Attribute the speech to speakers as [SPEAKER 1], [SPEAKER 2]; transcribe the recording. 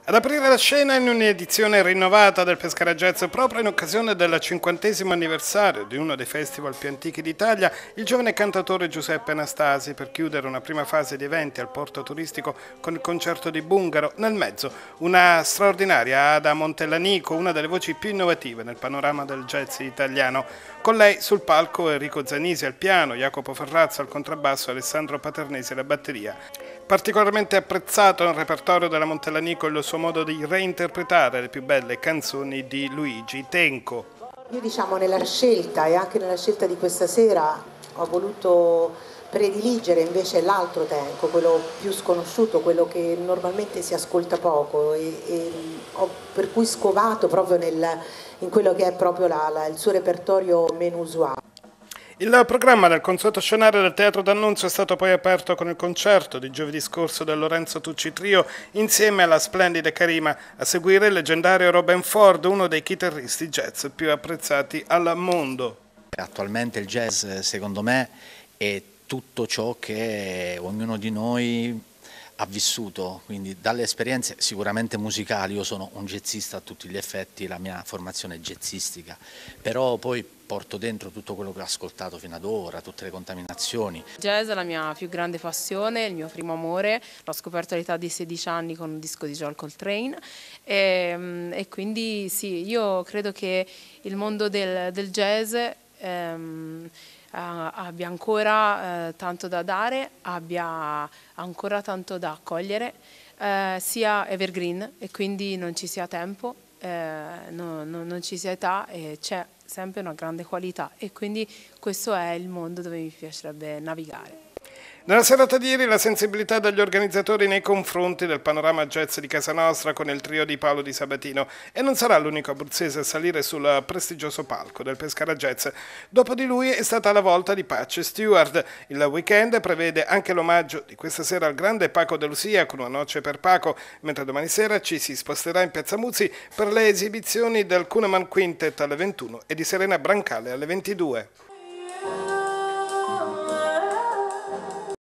[SPEAKER 1] Ad aprire la scena in un'edizione rinnovata del Pescara Jazz proprio in occasione del 50° anniversario di uno dei festival più antichi d'Italia, il giovane cantautore Giuseppe Anastasi, per chiudere una prima fase di eventi al porto turistico con il concerto di Bungaro, nel mezzo una straordinaria Ada Montellanico, una delle voci più innovative nel panorama del jazz italiano. Con lei sul palco Enrico Zanisi al piano, Jacopo Ferrazzo al contrabbasso e Alessandro Paternesi alla batteria. Particolarmente apprezzato nel repertorio della Montellanico il suo modo di reinterpretare le più belle canzoni di Luigi Tenco.
[SPEAKER 2] Io nella scelta e anche nella scelta di questa sera ho voluto prediligere invece l'altro Tenco, quello più sconosciuto, quello che normalmente si ascolta poco e ho per cui scovato proprio in quello che è proprio il suo repertorio meno usuale.
[SPEAKER 1] Il programma del consueto scenario del Teatro d'Annunzio è stato poi aperto con il concerto di giovedì scorso del Lorenzo Tucci Trio insieme alla splendida Karima, a seguire il leggendario Robben Ford, uno dei chitarristi jazz più apprezzati al mondo.
[SPEAKER 3] Attualmente il jazz, secondo me, è tutto ciò che ognuno di noi ha vissuto, quindi dalle esperienze sicuramente musicali. Io sono un jazzista a tutti gli effetti, la mia formazione è jazzistica, però poi porto dentro tutto quello che ho ascoltato fino ad ora, tutte le contaminazioni.
[SPEAKER 4] Il jazz è la mia più grande passione, il mio primo amore, l'ho scoperto all'età di 16 anni con un disco di John Coltrane e quindi sì, io credo che il mondo del jazz abbia ancora tanto da dare, abbia ancora tanto da accogliere, sia evergreen e quindi non ci sia tempo, non ci sia età e c'è sempre una grande qualità e quindi questo è il mondo dove mi piacerebbe navigare.
[SPEAKER 1] Nella serata di ieri la sensibilità degli organizzatori nei confronti del panorama jazz di casa nostra con il trio di Paolo Di Sabatino, e non sarà l'unico abruzzese a salire sul prestigioso palco del Pescara Jazz. Dopo di lui è stata la volta di Patch Stewart. Il weekend prevede anche l'omaggio di questa sera al grande Paco de Lucia con una noce per Paco, mentre domani sera ci si sposterà in Piazza Muzzi per le esibizioni del Kuhneman Quintet alle 21 e di Serena Brancale alle 22.